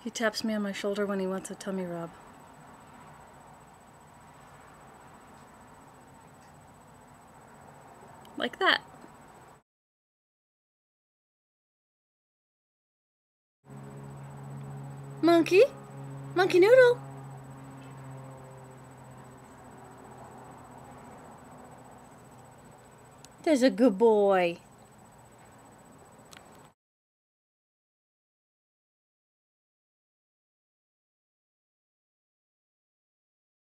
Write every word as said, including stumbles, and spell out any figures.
He taps me on my shoulder when he wants a tummy rub. Like that. Monkey? Monkey Noodle? There's a good boy.